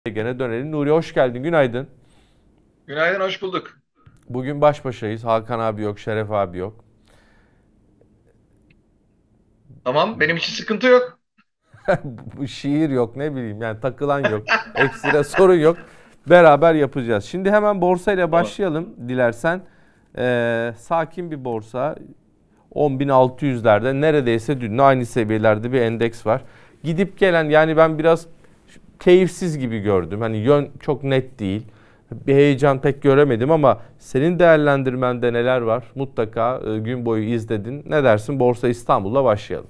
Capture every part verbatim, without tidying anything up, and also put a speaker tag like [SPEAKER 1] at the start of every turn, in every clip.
[SPEAKER 1] Gene dönelim. Nuri hoş geldin. Günaydın.
[SPEAKER 2] Günaydın, hoş bulduk.
[SPEAKER 1] Bugün baş başayız. Hakan abi yok, Şeref abi yok.
[SPEAKER 2] Tamam, benim için sıkıntı yok.
[SPEAKER 1] Bu şiir yok, ne bileyim yani takılan yok. Ekstra sorun yok. Beraber yapacağız. Şimdi hemen borsayla
[SPEAKER 2] Tamam.
[SPEAKER 1] başlayalım dilersen. Ee, sakin bir borsa. on bin altı yüzlerde neredeyse dün aynı seviyelerde bir endeks var. Gidip gelen, yani ben biraz keyifsiz gibi gördüm. Hani yön çok net değil. Bir heyecan pek göremedim ama senin değerlendirmende neler var? Mutlaka e, gün boyu izledin. Ne dersin? Borsa İstanbul'la başlayalım.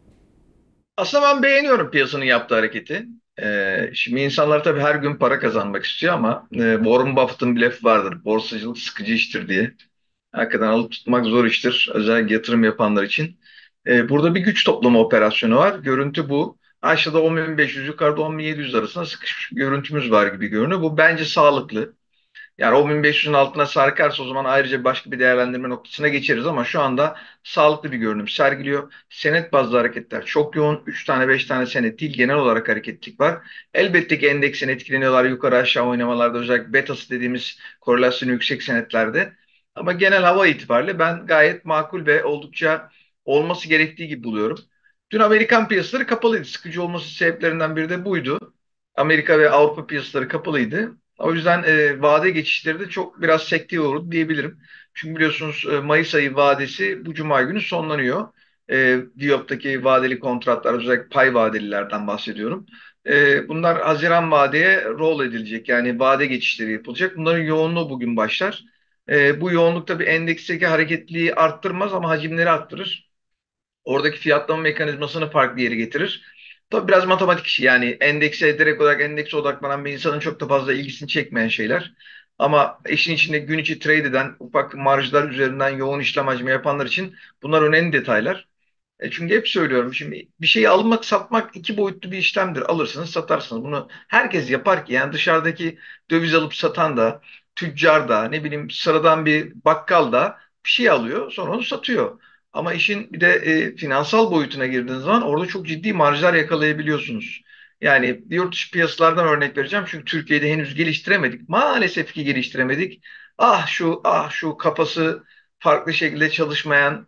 [SPEAKER 2] Aslında ben beğeniyorum piyasanın yaptığı hareketi. Ee, şimdi insanlar tabii her gün para kazanmak istiyor ama e, Warren Buffett'ın bir lafı vardır. Borsacılık sıkıcı iştir diye. Hakikaten alıp tutmak zor iştir. Özellikle yatırım yapanlar için. Ee, burada bir güç toplama operasyonu var. Görüntü bu. Aşağıda on bin beş yüz, yukarıda on bin yedi yüz arasında sıkışmış bir görüntümüz var gibi görünüyor. Bu bence sağlıklı. Yani on bin beş yüzün altına sarkarsa o zaman ayrıca başka bir değerlendirme noktasına geçeriz ama şu anda sağlıklı bir görünüm sergiliyor. Senet bazlı hareketler çok yoğun. Üç tane beş tane senet değil, genel olarak hareketlik var. Elbette ki endeksin etkileniyorlar yukarı aşağı oynamalarda, özellikle betası dediğimiz korelasyonu yüksek senetlerde. Ama genel hava itibariyle ben gayet makul ve oldukça olması gerektiği gibi buluyorum. Dün Amerikan piyasaları kapalıydı. Sıkıcı olması sebeplerinden biri de buydu. Amerika ve Avrupa piyasaları kapalıydı. O yüzden e, vade geçişleri de çok biraz sekteye uğradı diyebilirim. Çünkü biliyorsunuz e, Mayıs ayı vadesi bu Cuma günü sonlanıyor. E, Viyop'taki vadeli kontratlar, özellikle pay vadelilerden bahsediyorum. E, bunlar Haziran vadeye roll edilecek, yani vade geçişleri yapılacak. Bunların yoğunluğu bugün başlar. E, bu yoğunluk tabii endeksteki hareketliliği arttırmaz ama hacimleri arttırır. Oradaki fiyatlama mekanizmasını farklı yere getirir. Tabii biraz matematik işi, yani endekse direkt olarak endekse odaklanan bir insanın çok da fazla ilgisini çekmeyen şeyler. Ama işin içinde gün içi trade eden, ufak marjlar üzerinden yoğun işlem hacmi yapanlar için bunlar önemli detaylar. E çünkü hep söylüyorum, şimdi bir şeyi almak satmak iki boyutlu bir işlemdir. Alırsınız satarsınız. Bunu herkes yapar ki, yani dışarıdaki döviz alıp satan da, tüccar da, ne bileyim sıradan bir bakkal da bir şey alıyor sonra onu satıyor. Ama işin bir de e, finansal boyutuna girdiğiniz zaman orada çok ciddi marjlar yakalayabiliyorsunuz. Yani yurt dışı piyasalardan örnek vereceğim. Çünkü Türkiye'de henüz geliştiremedik. Maalesef ki geliştiremedik. Ah şu ah şu kafası farklı şekilde çalışmayan,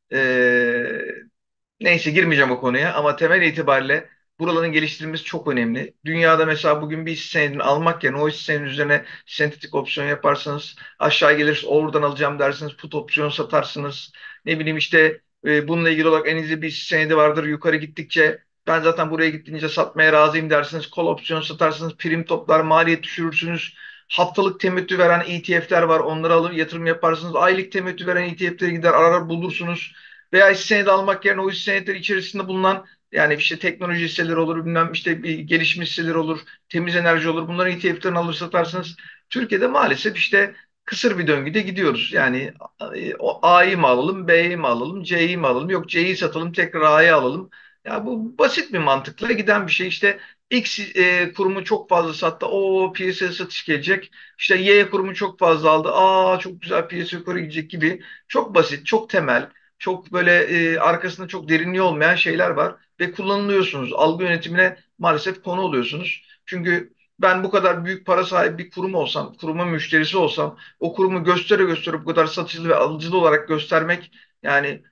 [SPEAKER 2] e, neyse girmeyeceğim o konuya ama temel itibariyle buraların geliştirilmesi çok önemli. Dünyada mesela bugün bir hisse senedini almak yerine o hisse senedinin üzerine sentetik opsiyon yaparsanız, aşağı gelirse oradan alacağım dersiniz, put opsiyon satarsınız. Ne bileyim işte e, bununla ilgili olarak elinizde bir hisse senedi vardır, yukarı gittikçe ben zaten buraya gittiğince satmaya razıyım dersiniz. Call opsiyon satarsınız, prim toplar, maliyet düşürürsünüz. Haftalık temettü veren E T F'ler var, onları alır yatırım yaparsınız. Aylık temettü veren E T F'leri gider arar bulursunuz. Veya hisse senedi almak yerine o hisse senetleri içerisinde bulunan, yani işte teknoloji hisseleri olur, bilmem işte bir gelişmiş hisseler olur, temiz enerji olur. Bunların E T F'lerini alır satarsınız. Türkiye'de maalesef işte kısır bir döngüde gidiyoruz. Yani e, o A'yı mı alalım, B'yi mi alalım, C'yi mi alalım? Yok, C'yi satalım, tekrar A'yı alalım. Ya bu basit bir mantıkla giden bir şey. İşte X e, kurumu çok fazla sattı. O piyasaya satış gelecek. İşte Y kurumu çok fazla aldı. Aa çok güzel, piyasa yukarı gidecek gibi. Çok basit, çok temel, çok böyle e, arkasında çok derinliği olmayan şeyler var ve kullanılıyorsunuz. Algı yönetimine maalesef konu oluyorsunuz. Çünkü ben bu kadar büyük para sahibi bir kurum olsam, kurumun müşterisi olsam, o kurumu göstere göstere bu kadar satıcılı ve alıcılı olarak göstermek, yani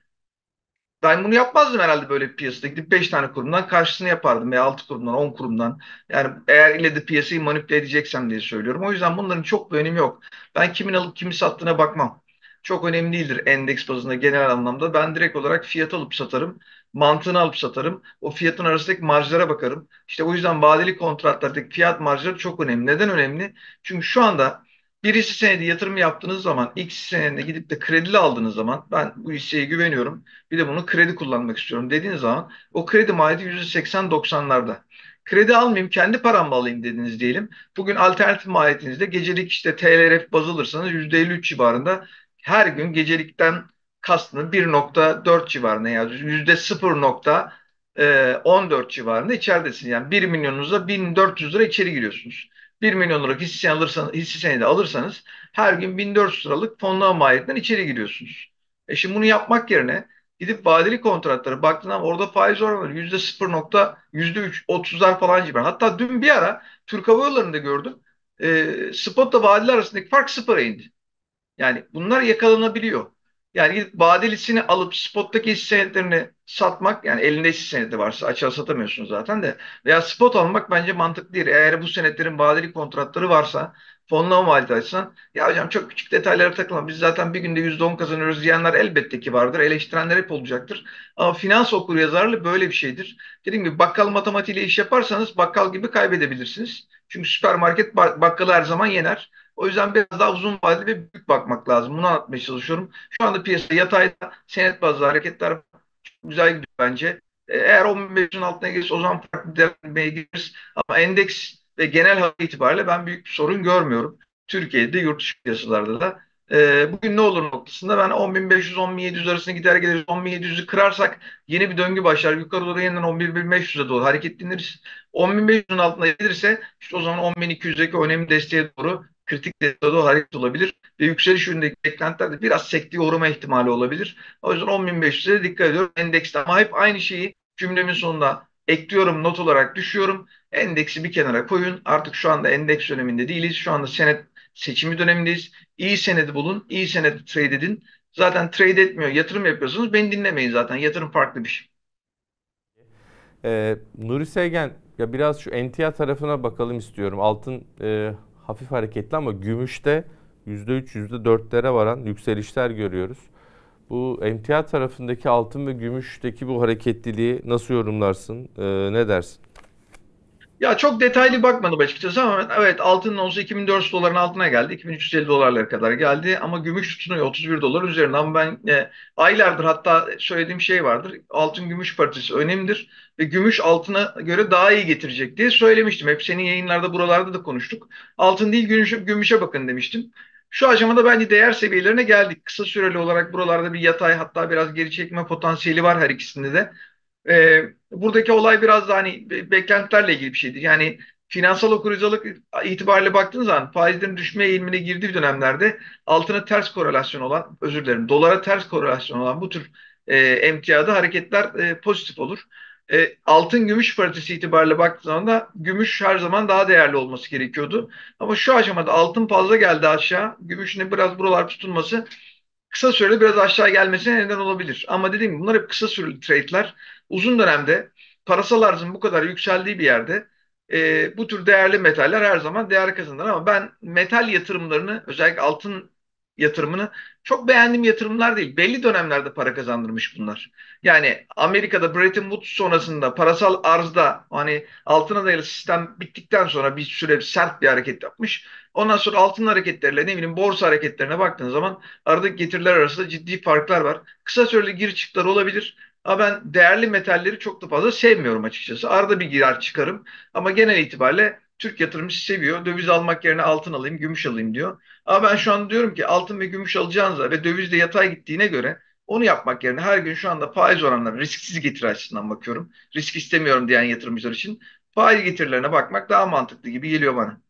[SPEAKER 2] ben bunu yapmazdım herhalde böyle bir piyasada. Gidip beş tane kurumdan karşısını yapardım veya altı kurumdan, on kurumdan. Yani eğer ile de piyasayı manipüle edeceksem diye söylüyorum. O yüzden bunların çok bir önemi yok. Ben kimin alıp kimi sattığına bakmam. Çok önemli değildir endeks bazında genel anlamda. Ben direkt olarak fiyat alıp satarım. Mantığını alıp satarım. O fiyatın arasındaki marjlara bakarım. İşte o yüzden vadeli kontratlardaki fiyat marjları çok önemli. Neden önemli? Çünkü şu anda bir hisse senedi yatırım yaptığınız zaman, X senedine gidip de kredili aldığınız zaman, ben bu hisseye güveniyorum, bir de bunu kredi kullanmak istiyorum dediğiniz zaman o kredi maliyeti yüzde seksen doksanlarda. Kredi almayayım, kendi paramla alayım dediniz diyelim. Bugün alternatif maliyetinizde gecelik işte T L R F baz alırsanız yüzde elli üç civarında, her gün gecelikten kastını bir nokta dört civarında, yani yüzde sıfır nokta on dört civarında içeridesiniz. Yani bir milyonunuzda bin dört yüz lira içeri giriyorsunuz. Bir milyon liralık hisse alırsanız, hisse senedi alırsanız her gün bin dört yüz liralık fonlama maliyetten içeri giriyorsunuz. E şimdi bunu yapmak yerine Gidip vadeli kontratlara baktığın zaman orada faiz oranları yüzde sıfır nokta yüzde üç, otuzlar falan civar. Hatta dün bir ara Türk Hava Yolları'nda gördüm. E, spotla vadeli arasındaki fark sıfıra indi. Yani bunlar yakalanabiliyor. Yani gidip vadelisini alıp spottaki hisse senetlerini satmak, yani elinde hisse senedi varsa açığa satamıyorsun zaten de, veya spot almak bence mantıklı değil. Eğer bu senetlerin vadeli kontratları varsa, fonlama validaysan, ya hocam çok küçük detaylara takılma, biz zaten bir günde yüzde on kazanıyoruz diyenler elbette ki vardır. Eleştirenler hep olacaktır. Ama finans okuryazarlığı böyle bir şeydir. Dediğim gibi bakkal matematiğiyle iş yaparsanız bakkal gibi kaybedebilirsiniz. Çünkü süpermarket bak- bakkalı her zaman yener. O yüzden biraz daha uzun vadeli ve büyük bakmak lazım. Bunu anlatmaya çalışıyorum. Şu anda piyasa yatayda, senet bazlı hareketler güzel gidiyor bence. E, Eğer on bin beş yüzün altına gelirse o zaman farklı değerlendirmeye gireriz. Ama endeks ve genel hava itibariyle ben büyük bir sorun görmüyorum. Türkiye'de, yurt dışı piyasalarda da. E, bugün ne olur noktasında ben on bin beş yüz on bin yedi yüz arasında gider geliriz. on bin yedi yüzü kırarsak yeni bir döngü başlar. Yukarı doğru yeniden on bir bin beş yüze doğru hareketleniriz. on bin beş yüzün altına gelirse işte o zaman on bin iki yüzdeki önemli desteğe doğru, kritik desteğe doğru hareket olabilir. Ve yükseliş yönündeki beklentiler de biraz sekteye uğrama ihtimali olabilir. O yüzden on bin beş yüze dikkat ediyorum endekste. Ama hep aynı şeyi cümlemin sonunda ekliyorum, not olarak düşüyorum. Endeksi bir kenara koyun. Artık şu anda endeks döneminde değiliz. Şu anda senet seçimi dönemindeyiz. İyi senedi bulun, iyi senedi trade edin. Zaten trade etmiyor, yatırım yapıyorsunuz. Beni dinlemeyin zaten. Yatırım farklı bir şey.
[SPEAKER 1] Ee, Nuri Sevgen, ya biraz şu emtia tarafına bakalım istiyorum. Altın e, hafif hareketli ama gümüşte yüzde üç, yüzde dörtlere varan yükselişler görüyoruz. Bu emtia tarafındaki altın ve gümüşteki bu hareketliliği nasıl yorumlarsın? Ee, ne dersin?
[SPEAKER 2] Ya çok detaylı bakmadım açıkçası ama evet, altının onsu iki bin dört yüz doların altına geldi. iki bin üç yüz elli dolarlara kadar geldi ama gümüş tutunuyor otuz bir dolar üzerinde. Ama ben e, aylardır hatta söylediğim şey vardır. Altın gümüş paritesi önemlidir ve gümüş altına göre daha iyi getirecek diye söylemiştim. Hep senin yayınlarda, buralarda da konuştuk. Altın değil, gümüşe, gümüşe bakın demiştim. Şu aşamada bence değer seviyelerine geldik. Kısa süreli olarak buralarda bir yatay, hatta biraz geri çekme potansiyeli var her ikisinde de. Ee, buradaki olay biraz da hani be- beklentilerle ilgili bir şeydi. Yani finansal okuryazarlık itibariyle baktığınız zaman faizlerin düşme eğilimine girdiği dönemlerde altına ters korelasyon olan, özür dilerim, dolara ters korelasyon olan bu tür e, emtiada hareketler e, pozitif olur. E, altın gümüş paritesi itibariyle baktığınız zaman da gümüş her zaman daha değerli olması gerekiyordu. Ama şu aşamada altın fazla geldi aşağı. Gümüşün biraz buralar tutunması kısa süreli biraz aşağı gelmesine neden olabilir. Ama dediğim gibi bunlar hep kısa süreli trade'ler. Uzun dönemde parasal arzın bu kadar yükseldiği bir yerde e, bu tür değerli metaller her zaman değer kazanır. Ama ben metal yatırımlarını, özellikle altın yatırımını çok beğendiğim yatırımlar değil. Belli dönemlerde para kazandırmış bunlar. Yani Amerika'da Bretton Woods sonrasında parasal arzda hani altına dayalı sistem bittikten sonra bir süre sert bir hareket yapmış. Ondan sonra altın hareketleriyle ne bileyim borsa hareketlerine baktığın zaman aradaki getiriler arasında ciddi farklar var. Kısa süreli gir çıklar olabilir. Ama ben değerli metalleri çok da fazla sevmiyorum açıkçası. Arada bir girer çıkarım. Ama genel itibariyle Türk yatırımcısı seviyor. Döviz almak yerine altın alayım, gümüş alayım diyor. Ama ben şu an diyorum ki altın ve gümüş alacağınıza ve döviz de yatay gittiğine göre onu yapmak yerine her gün şu anda faiz oranları, risksiz getiri açısından bakıyorum. Risk istemiyorum diyen yatırımcılar için faiz getirilerine bakmak daha mantıklı gibi geliyor bana.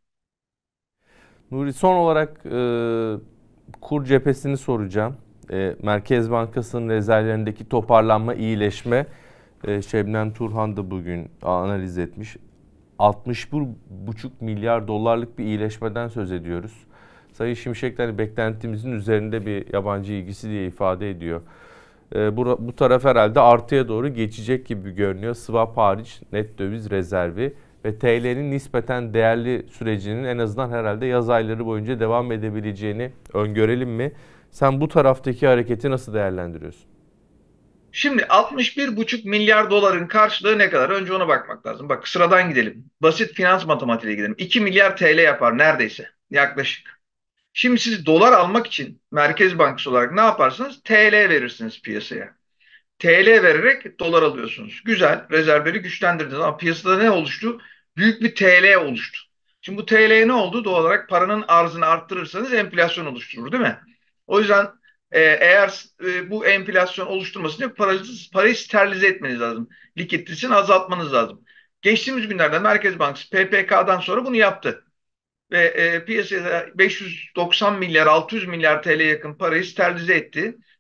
[SPEAKER 1] Nuri, son olarak e, kur cephesini soracağım. E, Merkez Bankası'nın rezervlerindeki toparlanma, iyileşme. E, Şebnem Turhan da bugün analiz etmiş. altmış bir buçuk milyar dolarlık bir iyileşmeden söz ediyoruz. Sayın Şimşek de hani beklentimizin üzerinde bir yabancı ilgisi diye ifade ediyor. E, bu, bu taraf herhalde artıya doğru geçecek gibi görünüyor. Swap hariç net döviz rezervi ve T L'nin nispeten değerli sürecinin en azından herhalde yaz ayları boyunca devam edebileceğini öngörelim mi? Sen bu taraftaki hareketi nasıl değerlendiriyorsun?
[SPEAKER 2] Şimdi altmış bir buçuk milyar doların karşılığı ne kadar? Önce ona bakmak lazım. Bak, sıradan gidelim. Basit finans matematiğe gidelim. iki milyar T L yapar neredeyse. Yaklaşık. Şimdi siz dolar almak için Merkez Bankası olarak ne yaparsınız? T L verirsiniz piyasaya. T L vererek dolar alıyorsunuz. Güzel, rezervleri güçlendirdiniz ama piyasada ne oluştu? Büyük bir T L oluştu. Şimdi bu T L ne oldu? Doğal olarak paranın arzını arttırırsanız enflasyon oluşturur, değil mi? O yüzden e, eğer e, bu enflasyon oluşturması için parayı, parayı sterilize etmeniz lazım. Likiditesini azaltmanız lazım. Geçtiğimiz günlerde Merkez Bankası P P K'dan sonra bunu yaptı ve e, piyasaya beş yüz doksan milyar altı yüz milyar T L yakın parayı sterilize etti.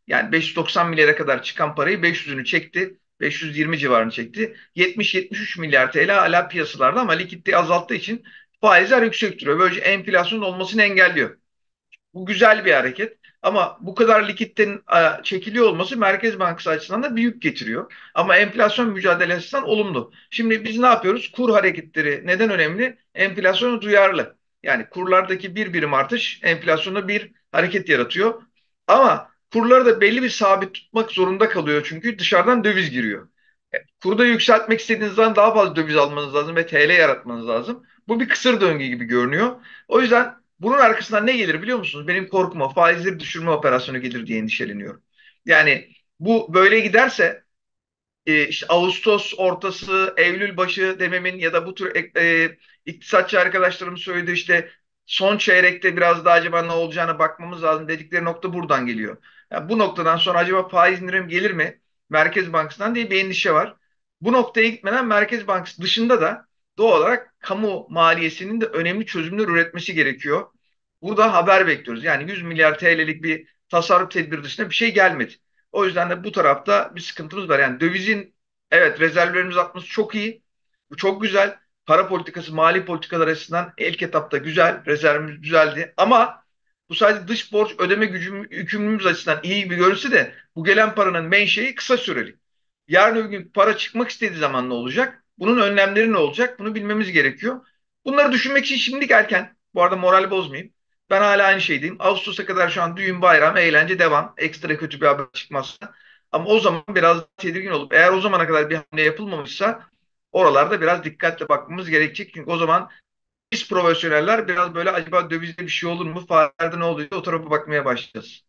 [SPEAKER 2] Yani beş yüz doksan milyara kadar çıkan parayı beş yüzünü çekti. beş yüz yirmi civarını çekti. yetmiş yetmiş üç milyar T L hala piyasalarda ama likiditeyi azalttığı için faizler yüksek duruyor. Böylece enflasyonun olmasını engelliyor. Bu güzel bir hareket. Ama bu kadar likiditenin e, çekiliyor olması Merkez Bankası açısından da bir yük getiriyor. Ama enflasyon mücadelesi açısından olumlu. Şimdi biz ne yapıyoruz? Kur hareketleri neden önemli? Enflasyona duyarlı. Yani kurlardaki bir birim artış enflasyona bir hareket yaratıyor. Ama kurları da belli bir sabit tutmak zorunda kalıyor çünkü dışarıdan döviz giriyor. E, Kurda yükseltmek istediğiniz zaman daha fazla döviz almanız lazım ve T L yaratmanız lazım. Bu bir kısır döngü gibi görünüyor. O yüzden bunun arkasından ne gelir biliyor musunuz? Benim korkum o. Faizleri düşürme operasyonu gelir diye endişeleniyorum. Yani bu böyle giderse e, işte Ağustos ortası, Eylül başı dememin ya da bu tür e, e, iktisatçı arkadaşlarım söyledi işte son çeyrekte biraz daha acaba ne olacağına bakmamız lazım dedikleri nokta buradan geliyor. Yani bu noktadan sonra acaba faiz indirim gelir mi Merkez Bankası'ndan diye bir endişe var. Bu noktaya gitmeden Merkez Bankası dışında da doğal olarak kamu maliyesinin de önemli çözümler üretmesi gerekiyor. Burada haber bekliyoruz. Yani yüz milyar T L'lik bir tasarruf tedbiri dışında bir şey gelmedi. O yüzden de bu tarafta bir sıkıntımız var. Yani dövizin evet rezervlerimiz artması çok iyi. Bu çok güzel. Para politikası, mali politikalar açısından ilk etapta güzel. Rezervimiz düzeldi. Ama bu sadece dış borç ödeme gücüm, yükümlülüğümüz açısından iyi gibi görünse de bu gelen paranın menşei kısa süreli. Yarın öbür gün para çıkmak istediği zaman ne olacak? Bunun önlemleri ne olacak? Bunu bilmemiz gerekiyor. Bunları düşünmek için şimdilik erken. Bu arada moral bozmayayım. Ben hala aynı şeydeyim. Ağustos'a kadar şu an düğün, bayram, eğlence devam. Ekstra kötü bir haber çıkmazsa. Ama o zaman biraz tedirgin olup eğer o zamana kadar bir hamle yapılmamışsa oralarda biraz dikkatle bakmamız gerekecek. Çünkü o zaman biz profesyoneller biraz böyle acaba dövizde bir şey olur mu? Faizlerde ne oluyor? O tarafa bakmaya başlayacağız.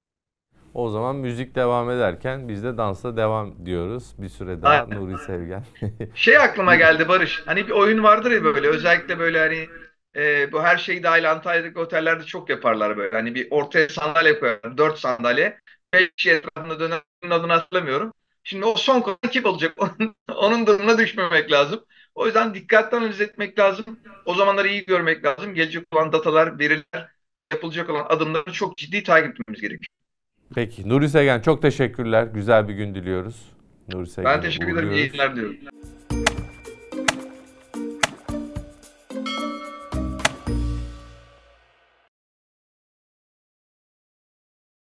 [SPEAKER 1] O zaman müzik devam ederken biz de dansa devam diyoruz. Bir süre daha
[SPEAKER 2] Aynen.
[SPEAKER 1] Nuri Sevgen.
[SPEAKER 2] Şey aklıma geldi Barış. Hani bir oyun vardır ya böyle özellikle böyle hani e, bu her şey dahil Antalya'daki otellerde çok yaparlar böyle. Hani bir ortaya sandalye koyarlar. Dört sandalye. Beş kişi etrafında dönen adını hatırlamıyorum. Şimdi o son konu kim olacak? Onun, onun durumuna düşmemek lazım. O yüzden dikkatli analiz etmek lazım. O zamanları iyi görmek lazım. Gelecek olan datalar, veriler, yapılacak olan adımları çok ciddi takip etmemiz gerekiyor.
[SPEAKER 1] Peki Nuri Sevgen çok teşekkürler. Güzel bir gün diliyoruz. Nuri
[SPEAKER 2] Ben
[SPEAKER 1] Sevgen'i
[SPEAKER 2] teşekkür ederim. İyi
[SPEAKER 1] uğurluyoruz.
[SPEAKER 2] günler diliyorum.